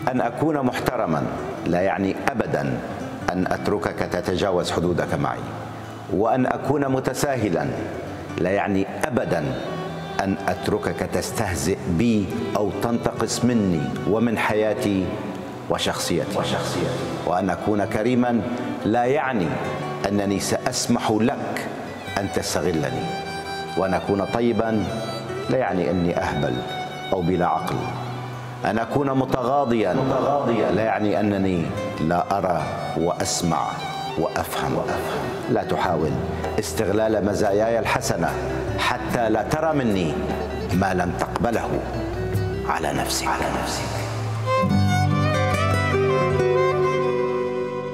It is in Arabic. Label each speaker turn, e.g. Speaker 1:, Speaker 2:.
Speaker 1: أن أكون محترما لا يعني أبدا أن أتركك تتجاوز حدودك معي، وأن أكون متساهلا لا يعني أبدا أن أتركك تستهزئ بي أو تنتقص مني ومن حياتي وشخصيتي. وأن أكون كريما لا يعني أنني سأسمح لك أن تستغلني. وأن أكون طيبا لا يعني أني أهبل أو بلا عقل. أن أكون متغاضيا لا يعني أنني لا أرى وأسمع وأفهم. لا تحاول استغلال مزاياي الحسنة حتى لا ترى مني ما لن تقبله على نفسك.